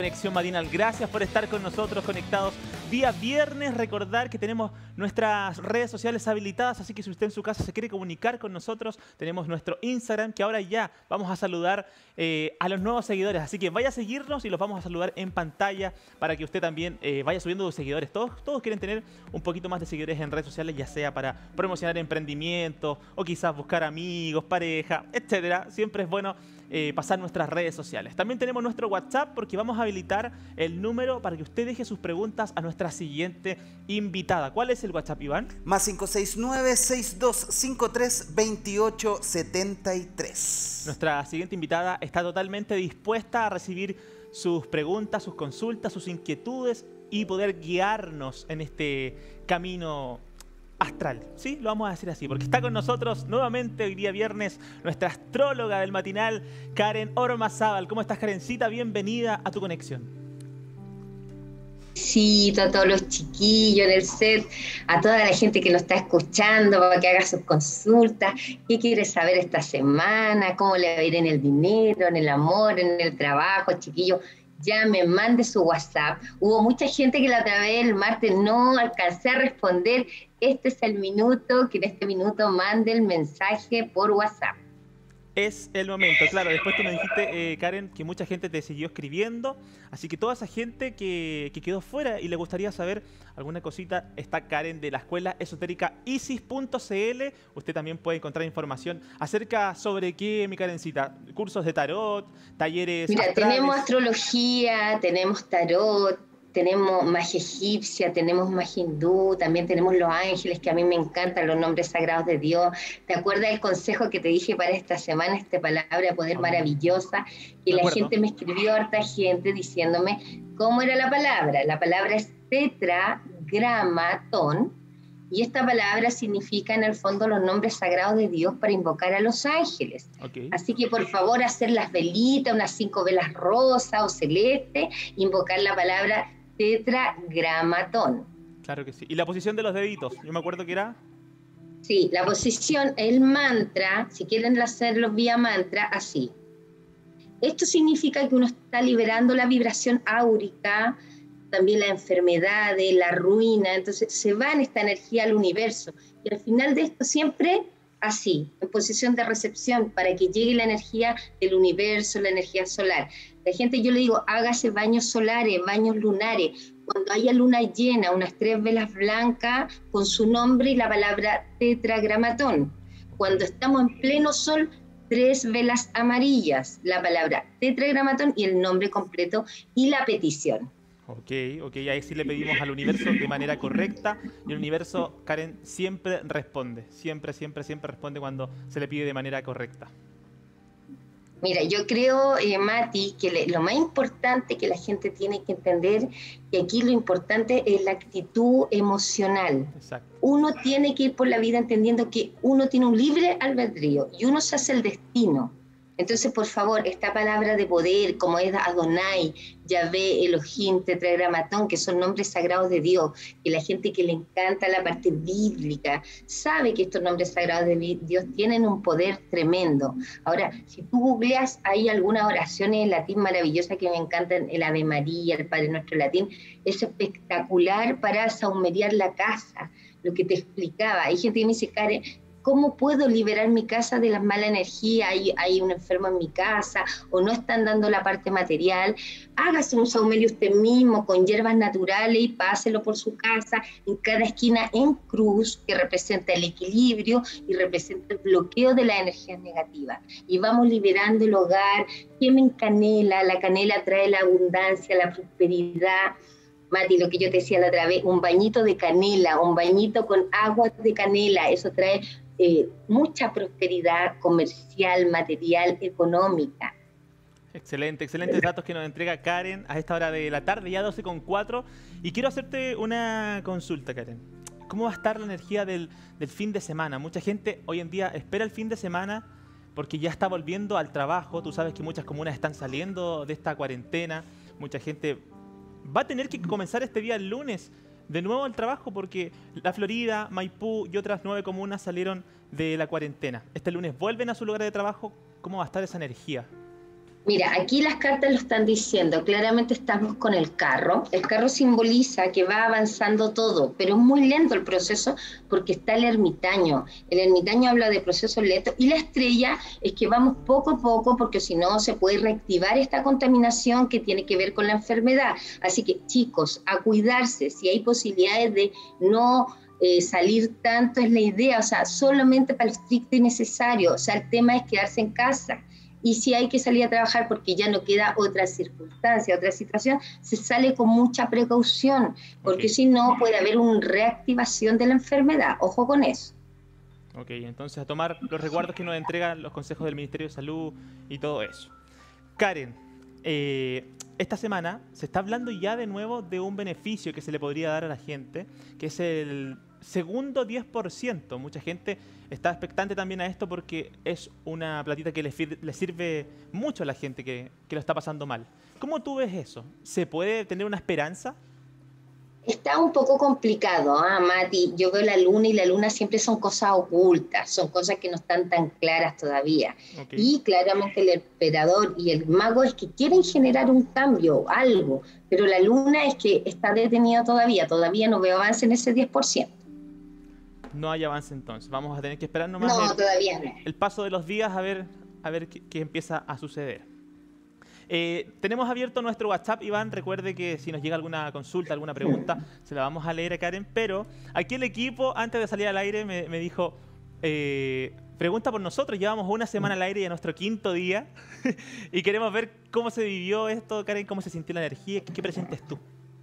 Conexión Matinal, gracias por estar con nosotros conectados día viernes. Recordar que tenemos nuestras redes sociales habilitadas, así que si usted en su casa se quiere comunicar con nosotros, tenemos nuestro Instagram, que ahora ya vamos a saludar a los nuevos seguidores. Así que vaya a seguirnos y los vamos a saludar en pantalla para que usted también vaya subiendo sus seguidores. Todos quieren tener un poquito más de seguidores en redes sociales, ya sea para promocionar emprendimientos o quizás buscar amigos, pareja, etcétera. Siempre es bueno pasar nuestras redes sociales. También tenemos nuestro WhatsApp porque vamos a habilitar el número para que usted deje sus preguntas a nuestra siguiente invitada. ¿Cuál es el WhatsApp, Iván? Más 569-6253-2873. Nuestra siguiente invitada está totalmente dispuesta a recibir sus preguntas, sus consultas, sus inquietudes y poder guiarnos en este camino astral, ¿sí? Lo vamos a decir así, porque está con nosotros nuevamente hoy día viernes nuestra astróloga del matinal, Karen Ormazábal. ¿Cómo estás, Karencita? Bienvenida a Tu Conexión. Sí, a todos los chiquillos en el set, a toda la gente que nos está escuchando para que haga sus consultas, qué quiere saber esta semana, cómo le va a ir en el dinero, en el amor, en el trabajo, chiquillos. Ya me mande su WhatsApp. Hubo mucha gente que la otra vez el martes no alcancé a responder. Este es el minuto, que en este minuto mande el mensaje por WhatsApp. Es el momento, claro. Después tú me dijiste, Karen, que mucha gente te siguió escribiendo. Así que toda esa gente que quedó fuera y le gustaría saber alguna cosita, está Karen de la escuela esotérica Isis.cl. Usted también puede encontrar información acerca sobre qué, mi Karencita. Cursos de tarot, talleres astrales. Tenemos astrología, tenemos tarot, tenemos magia egipcia, tenemos magia hindú, también tenemos los ángeles, que a mí me encantan los nombres sagrados de Dios. ¿Te acuerdas del consejo que te dije para esta semana, esta palabra de poder maravillosa? Y la gente me escribió, harta gente, diciéndome cómo era la palabra. La palabra es tetragramatón, y esta palabra significa en el fondo los nombres sagrados de Dios para invocar a los ángeles. Okay. Así que por favor hacer las velitas, unas 5 velas rosas o celeste, invocar la palabra tetragramatón. Claro que sí. ¿Y la posición de los deditos? Yo me acuerdo que era... Sí, la posición, el mantra, si quieren hacerlo vía mantra, así. Esto significa que uno está liberando la vibración áurica, también la enfermedad, la ruina, entonces se va en esta energía al universo. Y al final de esto siempre así, en posición de recepción, para que llegue la energía del universo, la energía solar. La gente, yo le digo, hágase baños solares, baños lunares. Cuando haya luna llena, unas 3 velas blancas con su nombre y la palabra tetragramatón. Cuando estamos en pleno sol, 3 velas amarillas, la palabra tetragramatón y el nombre completo y la petición. Ok, ahí sí le pedimos al universo de manera correcta y el universo, Karen, siempre responde, siempre responde cuando se le pide de manera correcta. Mira, yo creo, Mati, que lo más importante que la gente tiene que entender, que aquí lo importante es la actitud emocional. Exacto. Uno tiene que ir por la vida entendiendo que uno tiene un libre albedrío y uno se hace el destino. Entonces, por favor, esta palabra de poder, como es Adonai, Yahvé, Elohim, Tetragramatón, que son nombres sagrados de Dios, que la gente que le encanta la parte bíblica sabe que estos nombres sagrados de Dios tienen un poder tremendo. Ahora, si tú googleas, hay algunas oraciones en latín maravillosas que me encantan, el Ave María, el Padre Nuestro latín, es espectacular para saumerear la casa, lo que te explicaba. Hay gente que me dice, Karen, ¿cómo puedo liberar mi casa de las malas energías? Hay un enfermo en mi casa o no están dando la parte material. Hágase un saumerio usted mismo con hierbas naturales y páselo por su casa en cada esquina en cruz, que representa el equilibrio y representa el bloqueo de las energías negativas. Y vamos liberando el hogar. Quemen canela, la canela trae la abundancia, la prosperidad. Mati, lo que yo te decía la otra vez, un bañito de canela, un bañito con agua de canela, eso trae mucha prosperidad comercial, material, económica. Excelentes datos que nos entrega Karen a esta hora de la tarde, ya 12:04. Y quiero hacerte una consulta, Karen. ¿Cómo va a estar la energía del fin de semana? Mucha gente hoy en día espera el fin de semana porque ya está volviendo al trabajo. Tú sabes que muchas comunas están saliendo de esta cuarentena. Mucha gente va a tener que comenzar este día el lunes de nuevo al trabajo porque la Florida, Maipú y otras 9 comunas salieron de la cuarentena. Este lunes vuelven a su lugar de trabajo. ¿Cómo va a estar esa energía? Mira, aquí las cartas lo están diciendo, claramente estamos con el carro. El carro simboliza que va avanzando todo, pero es muy lento el proceso porque está el ermitaño. El ermitaño habla de procesos lentos y la estrella es que vamos poco a poco porque si no se puede reactivar esta contaminación que tiene que ver con la enfermedad. Así que chicos, a cuidarse, si hay posibilidades de no salir tanto es la idea, o sea, solamente para lo estricto y necesario. O sea, el tema es quedarse en casa. Y si hay que salir a trabajar porque ya no queda otra circunstancia, otra situación, se sale con mucha precaución, porque si no puede haber una reactivación de la enfermedad. Ojo con eso. Ok, entonces a tomar los resguardos que nos entregan los consejos del Ministerio de Salud y todo eso. Karen, esta semana se está hablando ya de nuevo de un beneficio que se le podría dar a la gente, que es el segundo 10%. Mucha gente está expectante también a esto porque es una platita que le sirve mucho a la gente que lo está pasando mal. ¿Cómo tú ves eso? ¿Se puede tener una esperanza? Está un poco complicado, Mati. Yo veo la luna y la luna siempre son cosas ocultas, son cosas que no están tan claras todavía. Ok. Y claramente el emperador y el mago es que quieren generar un cambio, algo, pero la luna es que está detenida todavía no veo avance en ese 10%. No hay avance entonces. Vamos a tener que esperar nomás No, todavía no. el paso de los días a ver qué empieza a suceder. Tenemos abierto nuestro WhatsApp, Iván. Recuerde que si nos llega alguna consulta, alguna pregunta, se la vamos a leer a Karen. Pero aquí el equipo, antes de salir al aire, me dijo, pregunta por nosotros. Llevamos una semana al aire y a nuestro 5.º día. Y queremos ver cómo se vivió esto, Karen, cómo se sintió la energía. ¿Qué presentes tú?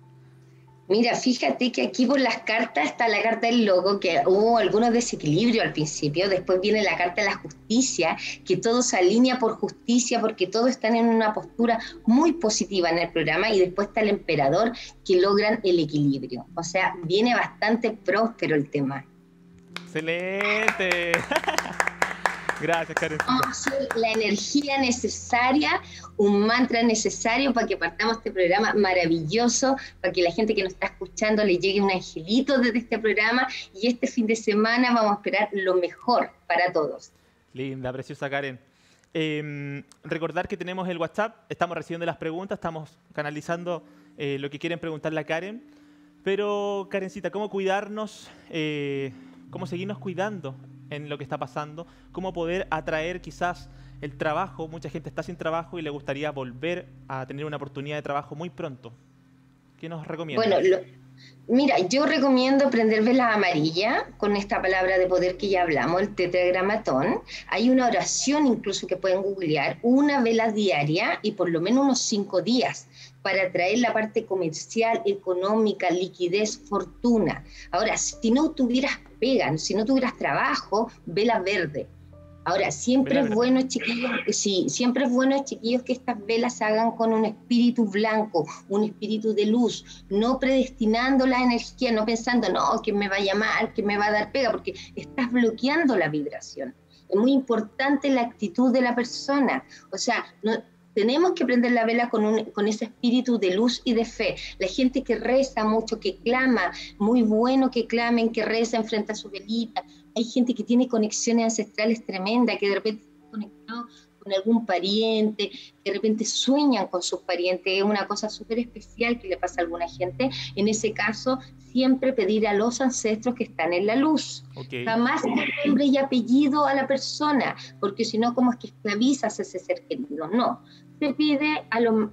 Mira, fíjate que aquí por las cartas está la carta del loco, que hubo algunos desequilibrios al principio, después viene la carta de la justicia, que todo se alinea por justicia, porque todos están en una postura muy positiva en el programa, y después está el emperador, que logran el equilibrio. O sea, viene bastante próspero el tema. ¡Excelente! Gracias, Karen. La energía necesaria, un mantra necesario para que partamos este programa maravilloso, para que la gente que nos está escuchando le llegue un angelito desde este programa, y este fin de semana vamos a esperar lo mejor para todos. Linda, preciosa Karen. Recordar que tenemos el WhatsApp, estamos recibiendo las preguntas, estamos canalizando lo que quieren preguntarle a Karen. Pero, Karencita, ¿cómo cuidarnos? ¿Cómo seguirnos cuidando en lo que está pasando? ¿Cómo poder atraer quizás el trabajo? Mucha gente está sin trabajo y le gustaría volver a tener una oportunidad de trabajo muy pronto. ¿Qué nos recomiendas? Bueno, mira, yo recomiendo prender velas amarillas con esta palabra de poder que ya hablamos, el tetragramatón. Hay una oración incluso que pueden googlear, una vela diaria y por lo menos unos 5 días para atraer la parte comercial, económica, liquidez, fortuna. Ahora, si no tuvieras pega, si no tuvieras trabajo, vela verde. Ahora, siempre es bueno, chiquillos, sí, siempre es bueno, chiquillos, que estas velas se hagan con un espíritu blanco, un espíritu de luz, no predestinando la energía, no pensando, no, que me va a llamar, que me va a dar pega, porque estás bloqueando la vibración. Es muy importante la actitud de la persona. O sea, no, tenemos que prender la vela con ese espíritu de luz y de fe. La gente que reza mucho, que clama, muy bueno que clamen, que recen frente a su velita. Hay gente que tiene conexiones ancestrales tremendas, que de repente está conectado con algún pariente, que de repente sueñan con sus parientes. Es una cosa súper especial que le pasa a alguna gente. En ese caso, siempre pedir a los ancestros que están en la luz. Okay. Jamás nombre y apellido a la persona, porque si no, ¿cómo es que esclavizas a ese ser querido? No. Se pide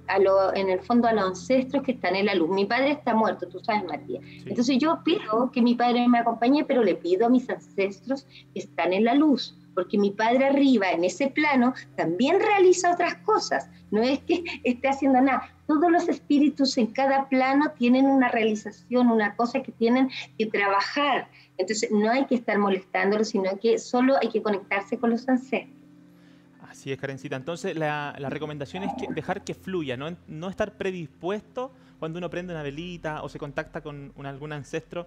en el fondo a los ancestros que están en la luz. Mi padre está muerto, tú sabes, Matías. Sí. Entonces yo pido que mi padre me acompañe, pero le pido a mis ancestros que están en la luz, porque mi padre arriba, en ese plano, también realiza otras cosas. No es que esté haciendo nada. Todos los espíritus en cada plano tienen una realización, una cosa que tienen que trabajar. Entonces no hay que estar molestándolos, sino que solo hay que conectarse con los ancestros. Así es, Karencita. Entonces, la recomendación es dejar que fluya, no estar predispuesto cuando uno prende una velita o se contacta con algún ancestro.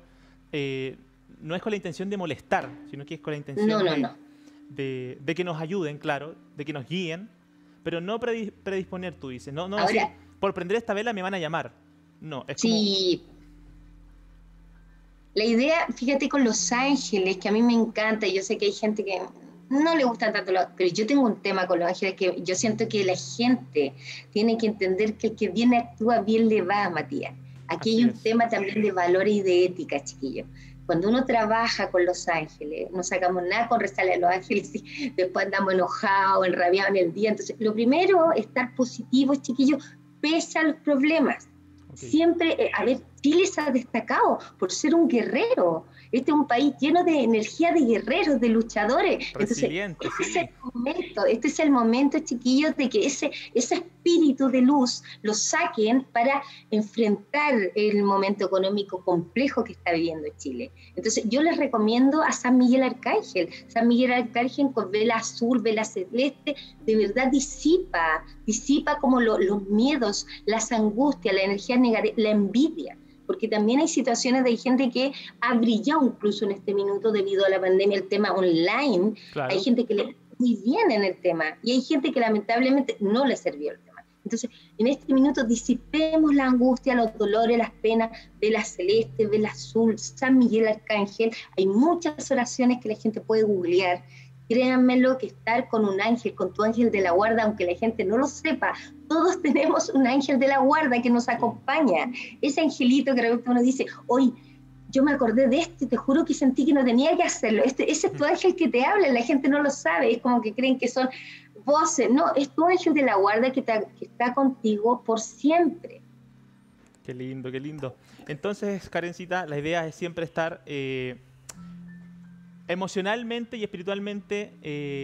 No es con la intención de molestar, sino que es con la intención de que nos ayuden, claro, de que nos guíen, pero no predisponer, tú dices. No ahora, decir, por prender esta vela me van a llamar. No, es como... Sí. La idea, fíjate, con los ángeles, que a mí me encanta, yo sé que hay gente que no le gustan tanto pero yo tengo un tema con los ángeles que yo siento que la gente tiene que entender que el que bien actúa, bien le va, Matías. Aquí hay un tema también de valores y de ética, chiquillos. Cuando uno trabaja con los ángeles, no sacamos nada con rezarle a los ángeles y después andamos enojados, enrabiados en el día. Entonces, lo primero, estar positivos, chiquillos, pese a los problemas. Okay. Siempre, a ver, Chile se ha destacado por ser un guerrero. Este es un país lleno de energía de guerreros, de luchadores. Resiliente, entonces, este es el momento, chiquillos, de que ese espíritu de luz lo saquen para enfrentar el momento económico complejo que está viviendo Chile. Entonces, yo les recomiendo a San Miguel Arcángel. San Miguel Arcángel con vela azul, vela celeste, de verdad disipa como los miedos, las angustias, la energía negativa, la envidia. Porque también hay situaciones de gente que ha brillado incluso en este minuto debido a la pandemia, el tema online. Claro. Hay gente que le muy bien en el tema y hay gente que lamentablemente no le sirvió el tema. Entonces, en este minuto disipemos la angustia, los dolores, las penas, vela celeste, vela azul, San Miguel Arcángel. Hay muchas oraciones que la gente puede googlear. Créanmelo que estar con un ángel, con tu ángel de la guarda, aunque la gente no lo sepa, todos tenemos un ángel de la guarda que nos acompaña. Ese angelito que de repente uno dice, hoy yo me acordé de este, te juro que sentí que no tenía que hacerlo. Ese es tu ángel que te habla, la gente no lo sabe, es como que creen que son voces. No, es tu ángel de la guarda que está contigo por siempre. Qué lindo, qué lindo. Entonces, Karencita, la idea es siempre estar emocionalmente y espiritualmente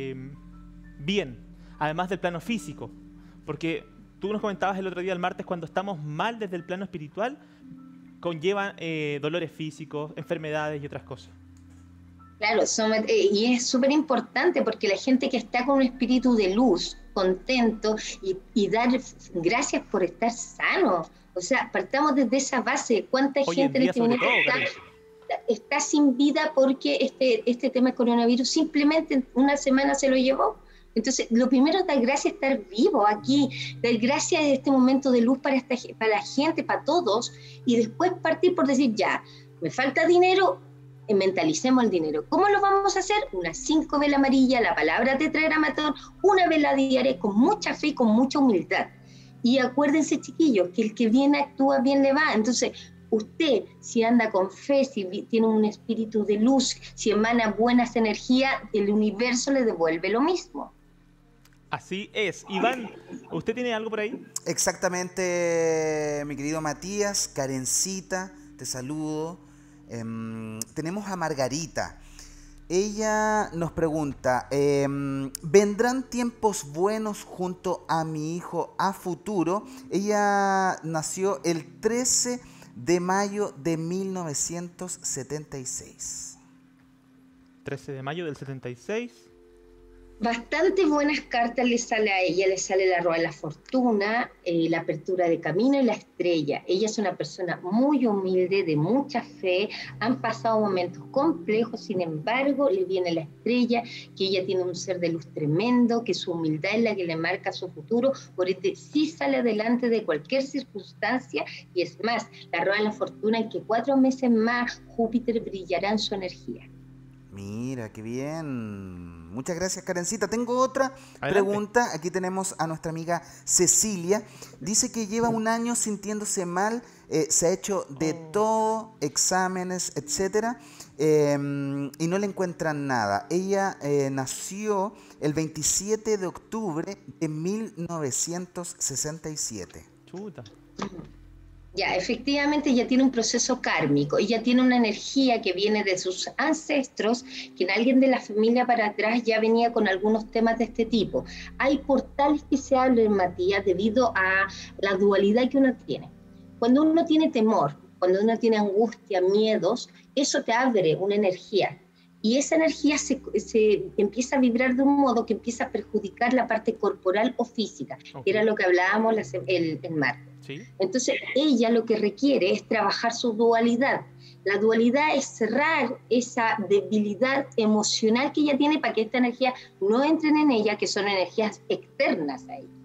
bien, además del plano físico, porque tú nos comentabas el otro día, el martes, cuando estamos mal desde el plano espiritual, conllevan dolores físicos, enfermedades y otras cosas. Claro, y es súper importante porque la gente que está con un espíritu de luz, contento y dar gracias por estar sano, o sea, partamos desde esa base. ¿Cuánta gente en este momento está sin vida porque este tema del coronavirus simplemente en una semana se lo llevó? Entonces, lo primero es dar gracias a estar vivo aquí, dar gracias a este momento de luz para la gente, para todos, y después partir por decir, ya, me falta dinero, mentalicemos el dinero. ¿Cómo lo vamos a hacer? Unas 5 velas amarillas, la palabra tetragramatón, una vela diaria con mucha fe y con mucha humildad. Y acuérdense, chiquillos, que el que bien actúa, bien le va. Entonces, usted, si anda con fe, si tiene un espíritu de luz, si emana buenas energías, el universo le devuelve lo mismo. Así es. Iván, ¿usted tiene algo por ahí? Exactamente, mi querido Matías. Karencita, te saludo. Tenemos a Margarita. Ella nos pregunta, ¿vendrán tiempos buenos junto a mi hijo a futuro? Ella nació el 13 de mayo de 1976. 13 de mayo del 76. Bastante buenas cartas le sale a ella, le sale la rueda de la fortuna, la apertura de camino y la estrella. Ella es una persona muy humilde, de mucha fe, han pasado momentos complejos, sin embargo, le viene la estrella, que ella tiene un ser de luz tremendo, que su humildad es la que le marca su futuro, por ende sí sale adelante de cualquier circunstancia, y es más, la rueda de la fortuna en que 4 meses más Júpiter brillará en su energía. Mira, qué bien. Muchas gracias, Karencita. Tengo otra pregunta. Aquí tenemos a nuestra amiga Cecilia. Dice que lleva un año sintiéndose mal, se ha hecho de todo, exámenes, etcétera, y no le encuentran nada. Ella nació el 27 de octubre de 1967. Chuta. Ya, efectivamente ella tiene un proceso kármico, ella tiene una energía que viene de sus ancestros, que en alguien de la familia para atrás ya venía con algunos temas de este tipo. Hay portales que se abren, Matías, debido a la dualidad que uno tiene. Cuando uno tiene temor, cuando uno tiene angustia, miedos, eso te abre una energía. Y esa energía se empieza a vibrar de un modo que empieza a perjudicar la parte corporal o física, que era lo que hablábamos el martes. ¿Sí? Entonces, ella lo que requiere es trabajar su dualidad. La dualidad es cerrar esa debilidad emocional que ella tiene para que esta energía no entren en ella, que son energías externas a ella,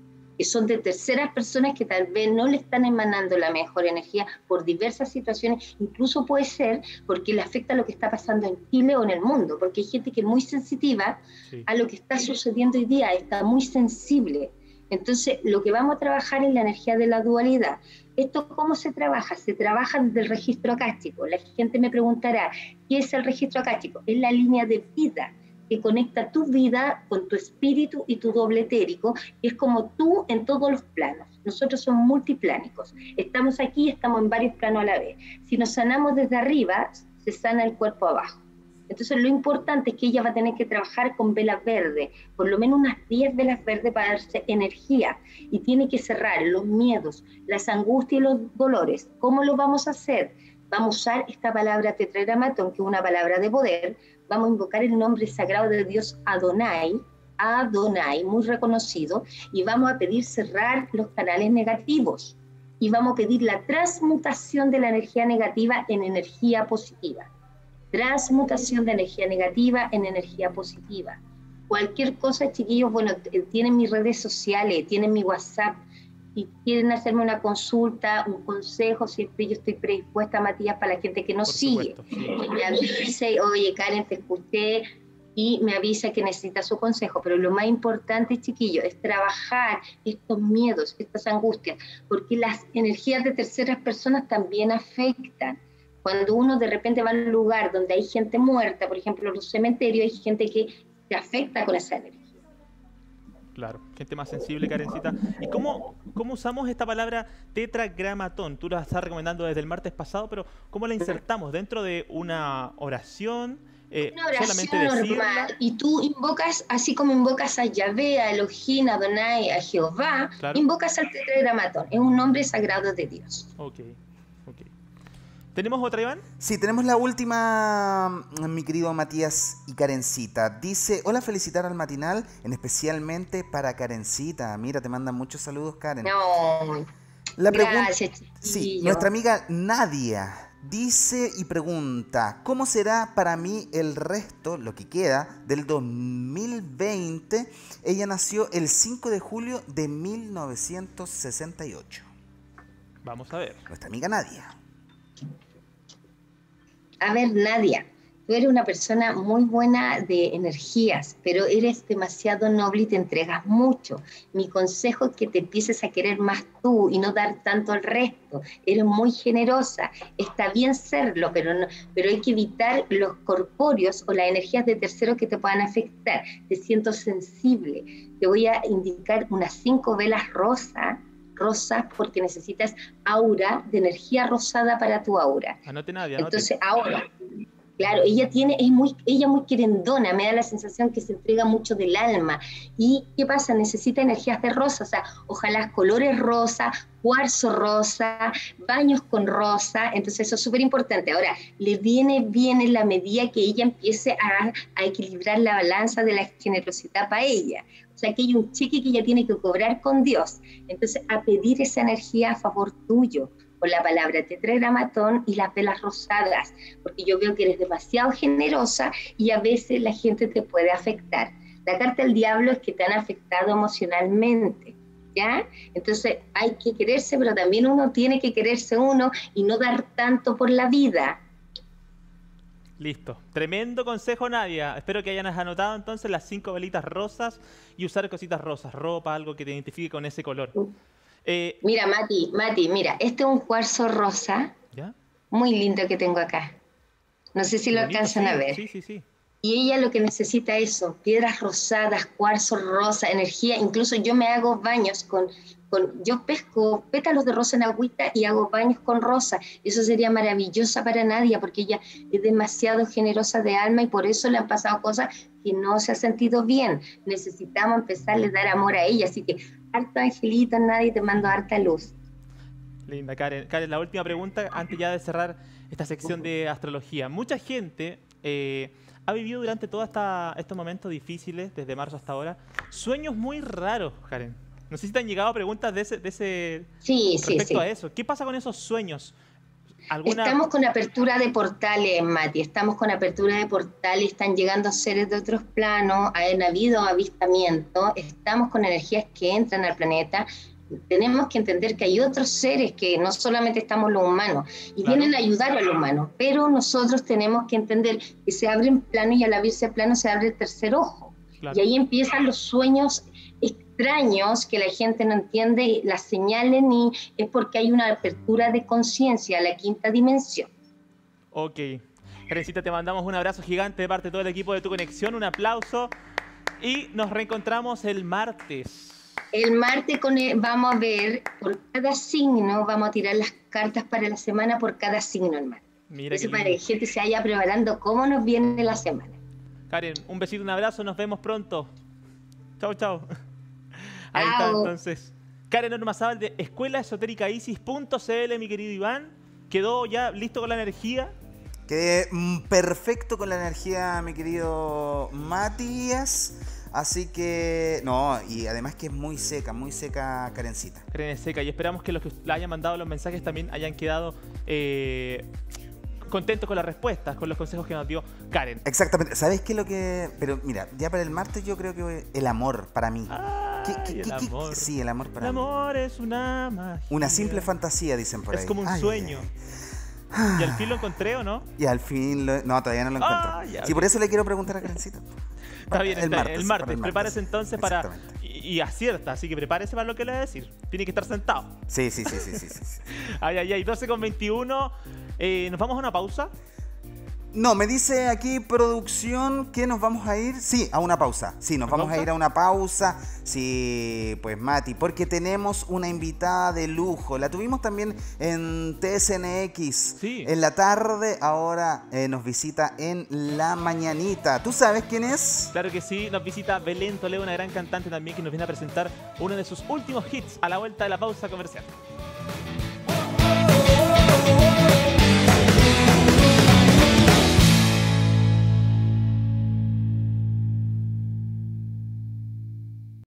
que son de terceras personas que tal vez no le están emanando la mejor energía por diversas situaciones, incluso puede ser porque le afecta lo que está pasando en Chile o en el mundo, porque hay gente que es muy sensitiva a lo que está sucediendo hoy día, está muy sensible. Entonces, lo que vamos a trabajar es la energía de la dualidad. ¿Esto cómo se trabaja? Se trabaja desde el registro acástico. La gente me preguntará, ¿qué es el registro acástico? Es la línea de vida que conecta tu vida con tu espíritu y tu doble etérico, que es como tú en todos los planos. Nosotros somos multiplánicos. Estamos aquí, estamos en varios planos a la vez. Si nos sanamos desde arriba, se sana el cuerpo abajo. Entonces lo importante es que ella va a tener que trabajar con velas verdes, por lo menos unas 10 velas verdes para darse energía, y tiene que cerrar los miedos, las angustias y los dolores. ¿Cómo lo vamos a hacer? Vamos a usar esta palabra tetragramatón, que es una palabra de poder. Vamos a invocar el nombre sagrado de Dios Adonai, Adonai, muy reconocido, y vamos a pedir cerrar los canales negativos, y vamos a pedir la transmutación de la energía negativa en energía positiva. Transmutación de energía negativa en energía positiva. Cualquier cosa, chiquillos, bueno, tienen mis redes sociales, tienen mi WhatsApp, y quieren hacerme una consulta, un consejo, siempre yo estoy predispuesta, Matías, para la gente que nos sigue. Supuesto, sí. Y me avise, oye, Karen, te escuché, y me avisa que necesita su consejo. Pero lo más importante, chiquillos, es trabajar estos miedos, estas angustias, porque las energías de terceras personas también afectan. Cuando uno de repente va a un lugar donde hay gente muerta, por ejemplo, en los cementerios, hay gente que se afecta con esa energía. Claro, gente más sensible, Karencita. ¿Y cómo usamos esta palabra tetragramatón? Tú la estás recomendando desde el martes pasado, pero ¿cómo la insertamos? ¿Dentro de una oración? Una oración solamente decirla. normal. Y tú invocas, así como invocas a Yahvé, a Elohim, a Adonai, a Jehová, Claro. invocas al tetragramatón. Es un nombre sagrado de Dios. Ok. ¿Tenemos otra, Iván? Sí, tenemos la última, mi querido Matías y Karencita. Dice, hola, felicitar al matinal, especialmente para Karencita. Mira, te mandan muchos saludos, Karen. No, La pregunta, gracias, sí, chiquillo. nuestra amiga Nadia dice y pregunta, ¿cómo será para mí el resto, lo que queda, del 2020? Ella nació el 5 de julio de 1968. Vamos a ver. Nuestra amiga Nadia. A ver, Nadia, tú eres una persona muy buena de energías, pero eres demasiado noble y te entregas mucho. Mi consejo es que te empieces a querer más tú y no dar tanto al resto. Eres muy generosa. Está bien serlo, pero hay que evitar los corpóreos o las energías de terceros que te puedan afectar. Te siento sensible. Te voy a indicar unas 5 velas rosas, porque necesitas aura de energía rosada para tu aura. Anote, Nadia, anote. Entonces, ahora, claro, ella es muy querendona, me da la sensación que se entrega mucho del alma. ¿Y qué pasa? Necesita energías de rosa, o sea, ojalá colores rosa, cuarzo rosa, baños con rosa. Entonces eso es súper importante. Ahora, le viene bien en la medida que ella empiece a equilibrar la balanza de la generosidad para ella. O sea, que hay un cheque que ella tiene que cobrar con Dios. Entonces, a pedir esa energía a favor tuyo, con la palabra tetragramatón y las velas rosadas, porque yo veo que eres demasiado generosa y a veces la gente te puede afectar. La carta del diablo es que te han afectado emocionalmente, ¿ya? Entonces hay que quererse, pero también uno tiene que quererse uno y no dar tanto por la vida. Listo. Tremendo consejo, Nadia. Espero que hayan anotado entonces las 5 velitas rosas y usar cositas rosas, ropa, algo que te identifique con ese color. Mira, Mati, mira, este es un cuarzo rosa, ¿Ya? muy lindo que tengo acá. No sé si lo Bonito, alcanzan sí, a ver. Sí. Y ella lo que necesita es eso, piedras rosadas, cuarzo rosa, energía. Incluso yo me hago baños yo pesco pétalos de rosa en agüita y hago baños con rosa. Eso sería maravillosa para Nadia, porque ella es demasiado generosa de alma y por eso le han pasado cosas que no se ha sentido bien. Necesitamos empezarle a dar amor a ella. Así que harto angelito, Nadia, te mando harta luz. Linda, Karen. Karen, la última pregunta antes ya de cerrar esta sección de astrología. Mucha gente ha vivido durante todos estos momentos difíciles, desde marzo hasta ahora, sueños muy raros, Karen. No sé si te han llegado preguntas de ese Sí. respecto a eso. ¿Qué pasa con esos sueños? Estamos con apertura de portales, Mati, estamos con apertura de portales, están llegando seres de otros planos, han habido avistamientos, estamos con energías que entran al planeta. Tenemos que entender que hay otros seres que no solamente estamos los humanos y vienen a ayudar al humano, pero nosotros tenemos que entender que se abren planos y al abrirse el plano se abre el tercer ojo. Claro. Y ahí empiezan los sueños extraños que la gente no entiende, las señales, ni es porque hay una apertura de conciencia a la quinta dimensión. Ok. Karencita, te mandamos un abrazo gigante de parte de todo el equipo de Tu Conexión, un aplauso y nos reencontramos el martes. El martes vamos a ver por cada signo, vamos a tirar las cartas para la semana por cada signo, hermano. Mira. Eso para que la gente se vaya preparando cómo nos viene la semana. Karen, un besito, un abrazo, nos vemos pronto. Chau, chau. Ahí está entonces. Karen Ormazábal de escuelaesotéricaisis.cl, mi querido Iván. ¿Quedó ya listo con la energía? Quedé perfecto con la energía, mi querido Matías. Así que, no, y además que es muy seca Karencita. Karen es seca y esperamos que los que le hayan mandado los mensajes también hayan quedado contentos con las respuestas, con los consejos que nos dio Karen. Exactamente. ¿Sabes qué es lo que...? Pero mira, ya para el martes yo creo que el amor para mí. El amor. Sí, el amor para mí. El amor es una magia. Una simple fantasía, dicen por ahí. Es como un sueño. ¿Y al fin lo encontré o no? Y al fin no, todavía no lo encuentro. Sí, por eso le quiero preguntar a Karencita. Está bien, el martes. Prepárese entonces para... Y acierta, así que prepárese para lo que le voy a decir. Tiene que estar sentado. Sí. Ay, 12:21. ¿Nos vamos a una pausa? No, me dice aquí producción que nos vamos a ir, sí, a una pausa. Sí, nos vamos a ir a una pausa. Sí, pues Mati, porque tenemos una invitada de lujo. La tuvimos también en TSNX sí. En la tarde, ahora nos visita en la mañanita. ¿Tú sabes quién es? Claro que sí, nos visita Belén Toledo, una gran cantante también que nos viene a presentar uno de sus últimos hits a la vuelta de la pausa comercial.